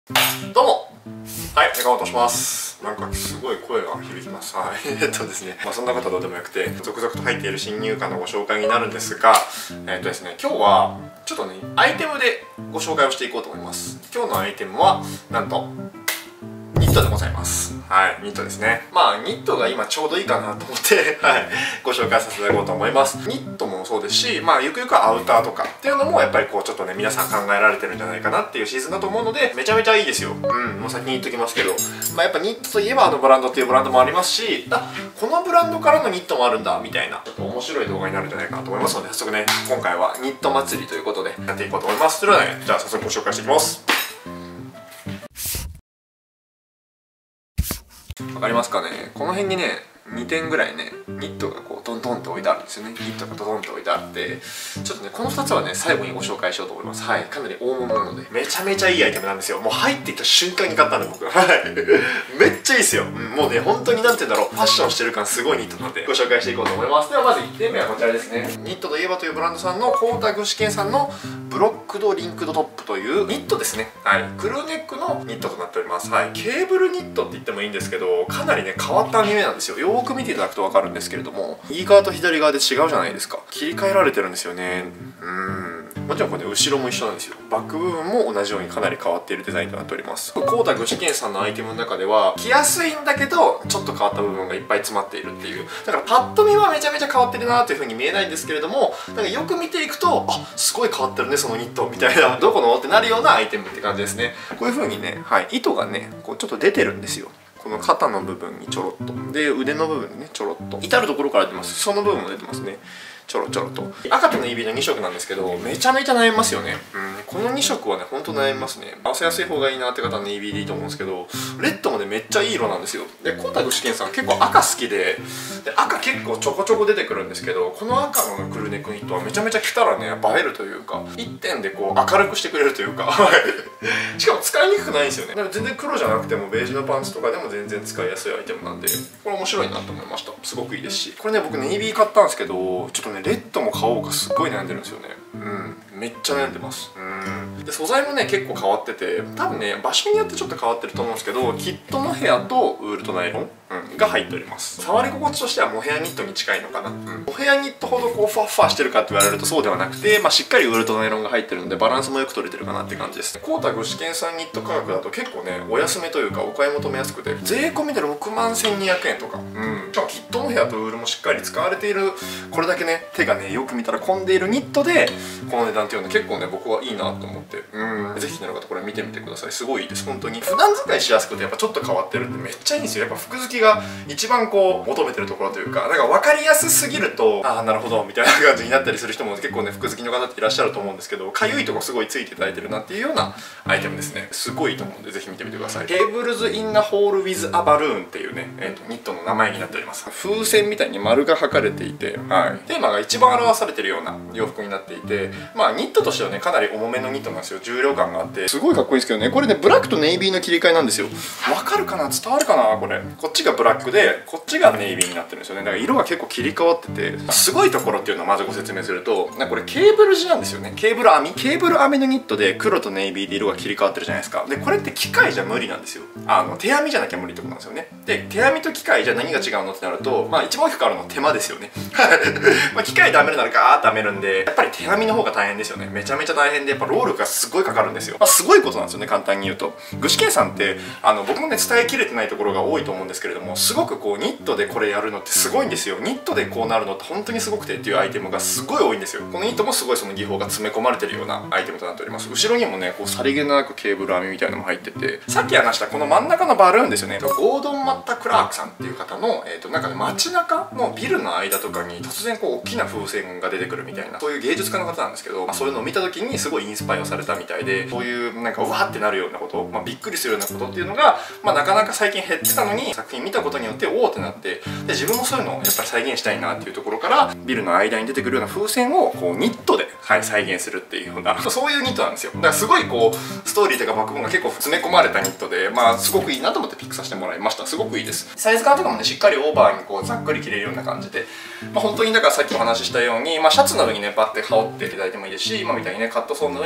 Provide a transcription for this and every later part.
どうも、はい、中本とします。なんかすごい声が響きます。はい、ですね、そんなことはどうでもよくて、続々と入っている新入館のご紹介になるんですが、ですね、今日はちょっとね、アイテムでご紹介をしていこうと思います。今日のアイテムは、なんと、ニットでございます。はい、ニットですね。ニットが今ちょうどいいかなと思ってはい、ご紹介させていただこうと思います。ニットもそうですし、ゆくゆくはアウターとかっていうのもやっぱりこうちょっとね、皆さん考えられてるんじゃないかなっていうシーズンだと思うので、めちゃめちゃいいですよ。もう先に言っときますけど、やっぱニットといえばブランドっていうブランドもありますし、このブランドからのニットもあるんだみたいな、ちょっと面白い動画になるんじゃないかなと思いますので、早速ね、今回はニット祭りということでやっていこうと思います。それではね、じゃあ早速ご紹介していきます。わかりますかね。この辺にね、2点ぐらいね、ニットがこうトントンと置いてあるんですよね。ニットがトンと置いてあって、ちょっとね、この2つはね、最後にご紹介しようと思います。はい、かなり大物なので、めちゃめちゃいいアイテムなんですよ。もう入っていった瞬間に買ったんで僕は。はい。めっちゃいいですよ。もうね、本当になんて言うんだろう、ファッションしてる感すごいニットなので、ご紹介していこうと思います。ではまず1点目はこちらですね。ニットといえばというブランドさんのコータ具志堅さんのブロックドリンクドトップというニットですね。はい。クルーネックのニットとなっております。はい。ケーブルニットって言ってもいいんですけど、かなりね、変わった網目なんですよ。よーく見ていただくと分かるんですけれども、右側と左側で違うじゃないですか。切り替えられてるんですよね。もちろんこれね、後ろも一緒なんですよ。バック部分も同じようにかなり変わっているデザインとなっております。コータ具志堅さんのアイテムの中では着やすいんだけどちょっと変わった部分がいっぱい詰まっているっていう、だからパッと見はめちゃめちゃ変わってるなという風に見えないんですけれども、なんかよく見ていくと、すごい変わってるねそのニットみたいな、どこのってなるようなアイテムって感じですね。こういう風にね、はい、糸がねこうちょっと出てるんですよ。この肩の部分にちょろっとで、腕の部分にねちょろっと、至る所から出てます。その部分も出てますね、ちょろちょろと。赤とネイビーの2色なんですけど、めちゃめちゃ悩みますよね。この2色はねほんと悩みますね。合わせやすい方がいいなって方はネイビーでいいと思うんですけど、レッドもねめっちゃいい色なんですよ。でコータ具志堅さん結構赤好きで、赤結構ちょこちょこ出てくるんですけど、この赤のクルーネックニットはめちゃめちゃ着たらね映えるというか、1点でこう明るくしてくれるというかしかも使いにくくないんですよね。だから全然黒じゃなくてもベージュのパンツとかでも全然使いやすいアイテムなんで、これ面白いなと思いました。すごくいいですし、これね僕ネイビー買ったんですけど、ちょっとねレッドも買おうかすっごい悩んでるんですよね。めっちゃ悩んでます。で素材もね結構変わってて、多分ね場所によってちょっと変わってると思うんですけど、キットモヘアとウールとナイロン、が入っております。触り心地としてはモヘアニットに近いのかな。モヘアニットほどこうファッファしてるかって言われるとそうではなくて、しっかりウールとナイロンが入ってるのでバランスもよく取れてるかなって感じです。コータ具志堅さんニット価格だと結構ねお安めというかお買い求めやすくて、税込みで6万1200円とか。しかもキットモヘアとウールもしっかり使われている、これだけね手がねよく見たら込んでいるニットでこの値段っていうのは結構ね僕はいいなと思って、ぜひ気になる方これ見てみてください。すごいいいです。本当に普段使いしやすくてやっぱちょっと変わってるんでめっちゃいいんですよ。やっぱ服好きが一番こう求めてるところというか、なんか分かりやすすぎるとなるほどみたいな感じになったりする人も結構ね服好きの方っていらっしゃると思うんですけど、かゆいとこすごいついていただいてるなっていうようなアイテムですね。すごいいいと思うんでぜひ見てみてください。ケーブルズ・イン・ナ・ホール・ウィズ・ア・バルーンっていうね、ニットの名前になっております。風船みたいに丸が描かれていて、テーマが一番表されてるような洋服になっていて、ニットとしてはねかなり重めのニットなんですよ。重量感があってすごいかっこいいですけどね、これねブラックとネイビーの切り替えなんですよ。わかるかな、伝わるかな。これこっちがブラックでこっちがネイビーになってるんですよね。だから色が結構切り替わっててすごいところっていうのをまずご説明すると、これケーブル地なんですよね。ケーブル編みのニットで黒とネイビーで色が切り替わってるじゃないですか。でこれって機械じゃ無理なんですよ。手編みじゃなきゃ無理ってことなんですよね。で手編みと機械じゃ何が違うのってなると、一番大きくあるのは手間ですよね機械で編めるならガーッと編めるんで、やっぱり手編みの方が大変ですよね。めちゃめちゃ大変で、やっぱ労力がすごいかかるんですよ。すごいことなんですよね、簡単に言うと。具志堅さんって僕もね伝えきれてないところが多いと思うんですけれども、すごくこうニットでこれやるのってすごいんですよ。ニットでこうなるのって本当にすごくてっていうアイテムがすごい多いんですよ。このニットもすごいその技法が詰め込まれてるようなアイテムとなっております。後ろにもねこうさりげなくケーブル編みみたいなのも入ってて、さっき話したこの真ん中のバルーンですよね。ゴードン・マッタ・クラークさんっていう方の、なんかね街中のビルの間とかに突然こう大きな風船が出てくるみたいな、そういう芸術家の方なんですけど、そういうのを見た時にすごいインスパイアされたみたいで、そういうなんかうわーってなるようなこと、びっくりするようなことっていうのが、なかなか最近減ってたのに、作品見たことによっておおってなって、で自分もそういうのをやっぱり再現したいなっていうところから、ビルの間に出てくるような風船をこうニットで、再現するっていうようなそういうニットなんですよ。だからすごいこうストーリーとかバックボーンが結構詰め込まれたニットで、すごくいいなと思ってピックさせてもらいました。すごくいいです。サイズ感とかもねしっかりオーバーにこうざっくり着れるような感じで、本当にだからさっきお話ししたように、シャツの上にねバッて羽織っていただいてもいいですし、今みたいにねカットソーの上にガッて羽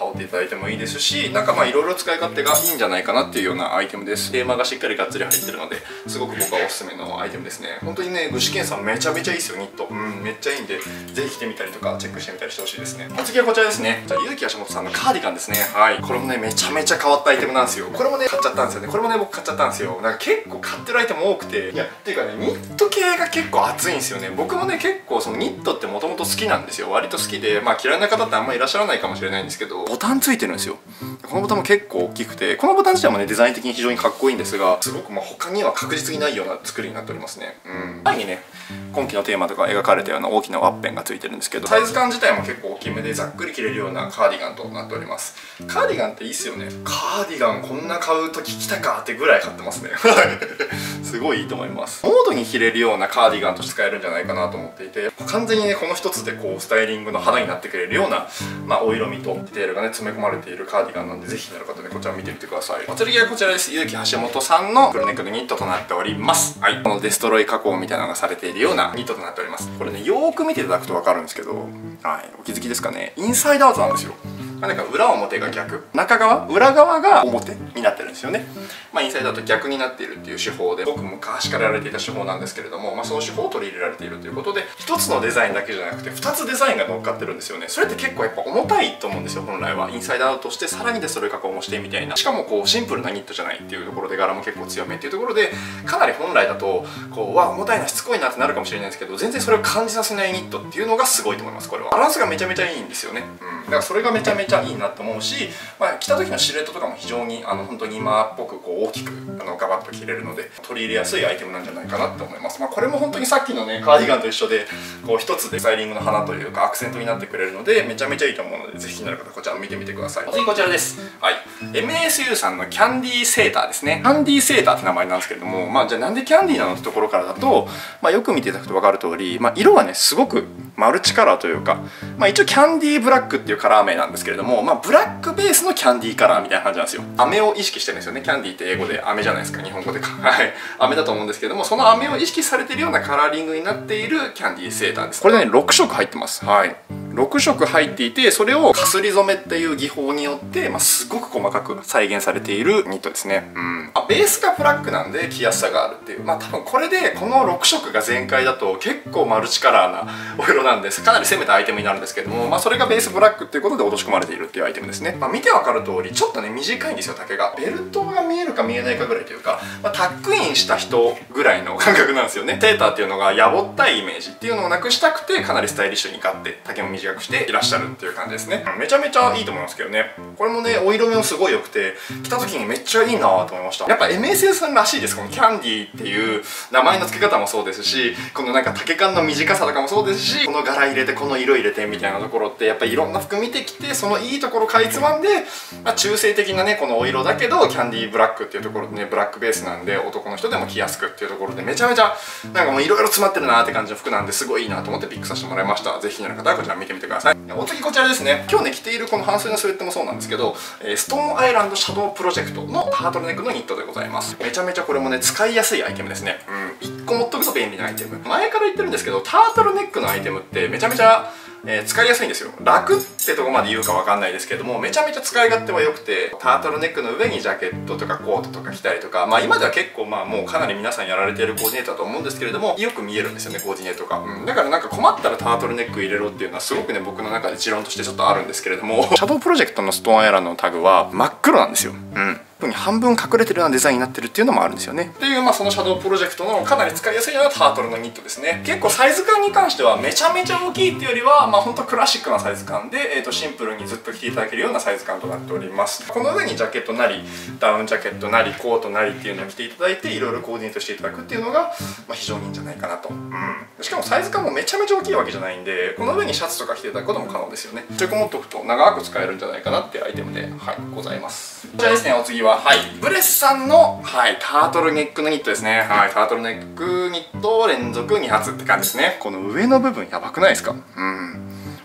羽織っていただいてもいいですし、なんかまあいろいろ使い勝手がいいんじゃないかなっていうようなアイテムです。テーマがしっかりがっつり入ってるので、すごく僕はおすすめのアイテムですね。本当にね、具志堅さんめちゃめちゃいいですよ、ニット。めっちゃいいんで、ぜひ着てみたりとかチェックしてみたりしてほしいですね。お次はこちらですね。じゃあ結城橋本さんのカーディガンですね。はい、これもねめちゃめちゃ変わったアイテムなんですよ。これもね買っちゃったんですよね。これもね僕買っちゃったんですよ。なんか結構買ってるアイテム多くて、いやっていうかね、ニット系が結構熱いんですよね。僕もね結構そのニットってもともと好きなんですよ。割と好きで、まあ嫌いな方ってあんまりいらっしゃらないかもしれないんですけど、ボタンついてるんですよ。このボタンも結構大きくて、このボタン自体もねデザイン的に非常にかっこいいんですが、すごくまあ他には確実にないような作りになっておりますね。前にね今期のテーマとか描かれたような大きなワッペンがついてるんですけど、サイズ感自体も結構大きめでざっくり着れるようなカーディガンとなっております。カーディガンっていいっすよね。カーディガンこんな買う時来たかってぐらい買ってますね。すごいいいと思います。モードに着れるようなカーディガンとして使えるんじゃないかなと思っていて、完全にねこの一つでこうスタイリングの花になってくれるような、まあ、お色味とディテールがね詰め込まれているカーディガンなんで、ぜひ気になる方ねこちら見てみてください。お次はこちらです。結城橋本さんのフルネックのニットとなっております。はい、このデストロイ加工みたいなのがされているようなニットとなっております。これねよーく見ていただくと分かるんですけど、はい、お気づきですかね、インサイドアウトなんですよ。なんか裏表が逆、中側裏側が表になってるんですよね。まあインサイドアウト逆になっているっていう手法で、僕昔からやられていた手法なんですけれども、まあ、その手法を取り入れられているということで、一つのデザインだけじゃなくて2つデザインが乗っかってるんですよね。それって結構やっぱ重たいと思うんですよ。本来はインサイドアウトしてさらにでそれ加工もしてみたいな、しかもこうシンプルなニットじゃないっていうところで、柄も結構強めっていうところで、かなり本来だとこう重たいなしつこいなってなるかもしれないんですけど、全然それを感じさせないニットっていうのがすごいと思います。これはバランスがめちゃめちゃいいんですよね。だからそれがめちゃめちゃいいなと思うし、まあ、着た時のシルエットとかも非常に本当に今っぽくこう大きくガバッと着れるので、取り入れやすいアイテムなんじゃないかなと思います。まあ、これも本当にさっきのねカーディガンと一緒で、こう一つでスタイリングの花というかアクセントになってくれるので、めちゃめちゃいいと思うので、ぜひ気になる方こちら見てみてください。次こちらです。はい、MSU さんのキャンディーセーターですね。キャンディーセーターって名前なんですけれども、まあじゃあなんでキャンディーなのってところからだと、まあ、よく見ていただくと分かる通り、まあ、色はねすごくマルチカラーというか、まあ、一応キャンディーブラックっていうカラー名なんですけれども、まあ、ブラックベースのキャンディーカラーみたいな感じなんですよ。飴を意識してるんですよね。キャンディーって英語で飴じゃないですか、日本語でか。はい、飴だと思うんですけども、その飴を意識されているようなカラーリングになっているキャンディーセーターです。これね6色入ってます。はい、6色入っていて、それをかすり染めっていう技法によって、まあ、すごく細かく再現されているニットですね。ベースがブラックなんで着やすさがあるっていう、まあ多分これでこの6色が全開だと結構マルチカラーなお色なんです。かなり攻めたアイテムになるんですけども、まあそれがベースブラックっていうことで落とし込まれているっていうアイテムですね。まあ見てわかる通りちょっとね短いんですよ、丈が。ベルトが見えるか見えないかぐらいというか、まあ、タックインした人ぐらいの感覚なんですよね。セーターっていうのがやぼったいイメージっていうのをなくしたくて、かなりスタイリッシュに買って丈も短くしていらっしゃるっていう感じですね。めちゃめちゃいいと思いますけどね。これもねお色味もすごい良くて、着た時にめっちゃいいなと思いました。やっぱ MSU さんらしいです。このキャンディーっていう名前の付け方もそうですし、このなんか丈感の短さとかもそうですし、この柄入れてこの色入れてみたいなところってやっぱいろんな服見てきて、そのいいところかいつまんで、まあ、中性的なねこのお色だけどキャンディーブラックっていうところでね、ブラックベースなんで男の人でも着やすくっていうところで、めちゃめちゃなんかもういろいろ詰まってるなーって感じの服なんで、すごいいいなと思ってピックさせてもらいました。ぜひ気になる方はこちら見てみてください。お次こちらですね。今日ね着ているこの半袖のスウェットもそうなんですけど、ストーンアイランドシャドウプロジェクトのタートルネックのニットでございます。めちゃめちゃこれもね使いやすいアイテムですね。1個持っとくと便利なアイテム。前から言ってるんですけど、タートルネックのアイテムってめちゃめちゃ使いやすいんですよ。楽ってとこまで言うかわかんないですけども、めちゃめちゃ使い勝手は良くて、タートルネックの上にジャケットとかコートとか着たりとか、まあ今では結構まあもうかなり皆さんやられているコーディネートだと思うんですけれども、よく見えるんですよね、コーディネートが。だからなんか困ったらタートルネック入れろっていうのはすごくね僕の中で持論としてちょっとあるんですけれども、シャドウプロジェクトのストーンアイランドのタグは真っ黒なんですよ。に半分隠れてるようなデザインになってるっていうのもあるんですよね。っていう、まあ、そのシャドウプロジェクトのかなり使いやすいようなタートルのニットですね。結構サイズ感に関してはめちゃめちゃ大きいっていうよりは、まあ本当クラシックなサイズ感で、シンプルにずっと着ていただけるようなサイズ感となっております。この上にジャケットなりダウンジャケットなりコートなりっていうのを着ていただいて、いろいろコーディネートしていただくっていうのが、まあ、非常にいいんじゃないかなと。しかもサイズ感もめちゃめちゃ大きいわけじゃないんで、この上にシャツとか着ていただくことも可能ですよね。ちょいこ持っておくと長く使えるんじゃないかなっていうアイテムで、はい、ございます。こちらですね。お次はブレスさんの、タートルネックのニットですね。タートルネックニットを連続2発って感じですね。この上の部分やばくないですか？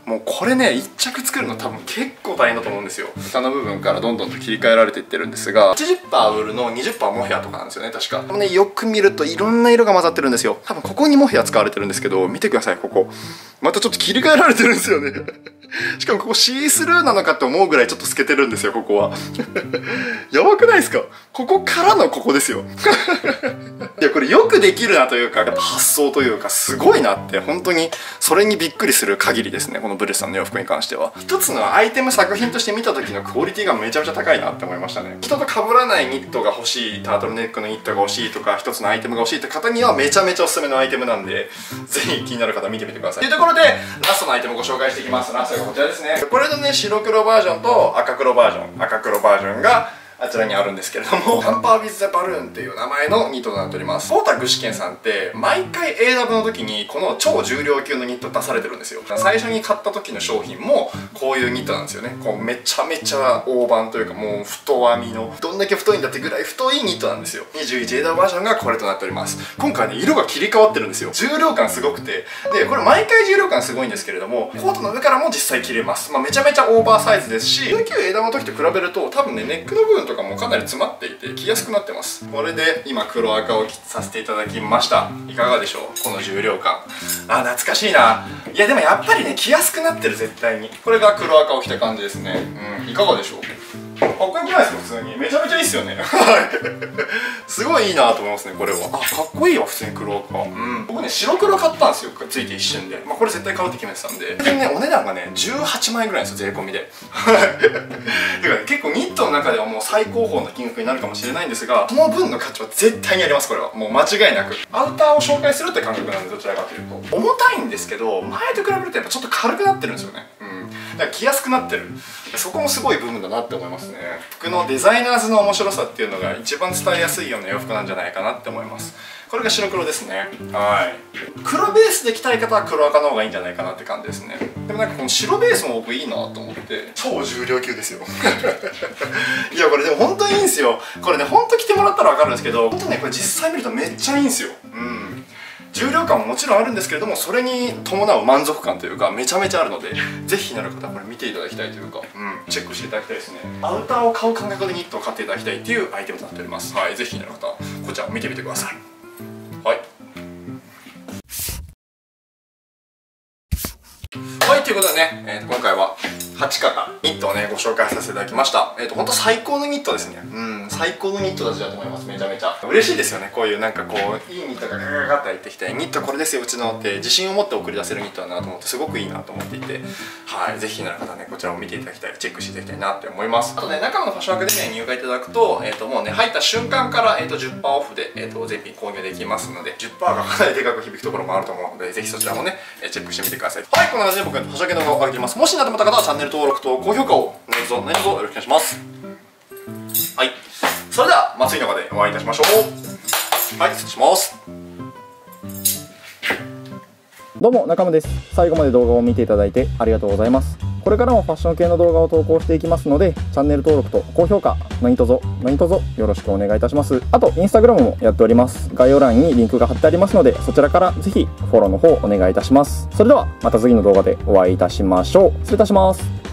もうこれね1着作るの多分結構大変だと思うんですよ。下の部分からどんどんと切り替えられていってるんですが、 80% ウールの 20% モヘアとかなんですよね確か。でもねよく見るといろんな色が混ざってるんですよ。多分ここにモヘア使われてるんですけど、見てください、ここまたちょっと切り替えられてるんですよねしかもここシースルーなのかって思うぐらいちょっと透けてるんですよ、ここはやばくないですか？ここからのここですよいやこれよくできるなというか、やっぱ発想というかすごいなって、本当にそれにびっくりする限りですね、このブレスさんの洋服に関しては。一つのアイテム作品として見た時のクオリティがめちゃめちゃ高いなって思いましたね。人と被らないニットが欲しい、タートルネックのニットが欲しいとか、一つのアイテムが欲しいって方にはめちゃめちゃおすすめのアイテムなんで、ぜひ気になる方見てみてください。というところでラストのアイテムをご紹介していきます。ラストがこちらですね。これのね白黒バージョンと赤黒バージョンがあちらにあるんですけれども、タンパー・ウィズ・ザ・バルーンっていう名前のニットとなっております。ポータ具志堅さんって毎回 AW の時にこの超重量級のニット出されてるんですよ。最初に買った時の商品もこういうニットなんですよね。こうめちゃめちゃ大判というか、もう太編みの、どんだけ太いんだってぐらい太いニットなんですよ。 21AW バージョンがこれとなっております。今回ね色が切り替わってるんですよ。重量感すごくて、でこれ毎回重量感すごいんですけれども、コートの上からも実際着れます。めちゃめちゃオーバーサイズですし、19AW の時と比べると多分ねネックの部分とかもかなり詰まっていて着やすくなってます。これで今黒赤をさせていただきました。いかがでしょう、この重量感。あ、懐かしいな。いやでもやっぱりね着やすくなってる、絶対に。これが黒赤を着た感じですね。いかがでしょう。かっこよくないですか？普通にめちゃめちゃいいっすよねすごいいいなと思いますね、これは。あ、かっこいいわ、普通に黒赤。僕ね白黒買ったんですよ、ついて一瞬で。これ絶対買うって決めてたんで。でね、お値段がね18万円ぐらいなんですよ、税込みでてか、ね、結構ニットの中ではもう最高峰の金額になるかもしれないんですが、その分の価値は絶対にあります。これはもう間違いなくアウターを紹介するって感覚なんで、どちらかというと重たいんですけど、前と比べるとやっぱちょっと軽くなってるんですよね。だから着やすくなってる。そこもすごい部分だなって思いますね。服のデザイナーズの面白さっていうのが一番伝えやすいような洋服なんじゃないかなって思います。これが白黒ですね。はい。黒ベースで着たい方は黒赤の方がいいんじゃないかなって感じですね。でもなんかこの白ベースも僕いいなと思って、超重量級ですよいやこれでも本当にいいんですよ。これね本当着てもらったら分かるんですけど、本当ねこれ実際見るとめっちゃいいんですよ。重量感ももちろんあるんですけれども、それに伴う満足感というかめちゃめちゃあるので、ぜひ気になる方はこれ見ていただきたいというか、チェックしていただきたいですね。アウターを買う感覚でニットを買っていただきたいっていうアイテムとなっております。はい、ぜひ気になる方はこちらを見てみてください。はい、ということでね、今回は8型ニットをねご紹介させていただきました。本当最高のニットですね。最高のニットたちだと思います。めちゃめちゃ嬉しいですよね。こういうなんかこういいニットがガガガガって入ってきて、ニットこれですようちのって自信を持って送り出せるニットだなと思って、すごくいいなと思っていて、はい、ぜひ気になる方はねこちらも見ていただきたい、チェックしていただきたいなって思います。あとね、中野のファッションアカデミーに入会いただくと、もうね入った瞬間から、10% オフで、全品購入できますので、 10% がかなりでかく響くところもあると思うので、ぜひそちらもねチェックしてみてください。はい、こんな感じで僕のファッション系の動画を上げています。もしなって思った方はチャンネル登録と高評価を何卒よろしくお願いします。はい、それでは次の動画でお会いいたしましょう。はい、失礼します。 どうも中野です。最後まで動画を見ていただいてありがとうございます。これからもファッション系の動画を投稿していきますので、チャンネル登録と高評価何卒よろしくお願いいたします。あとインスタグラムもやっております。概要欄にリンクが貼ってありますので、そちらからぜひフォローの方お願いいたします。それではまた次の動画でお会いいたしましょう。失礼いたします。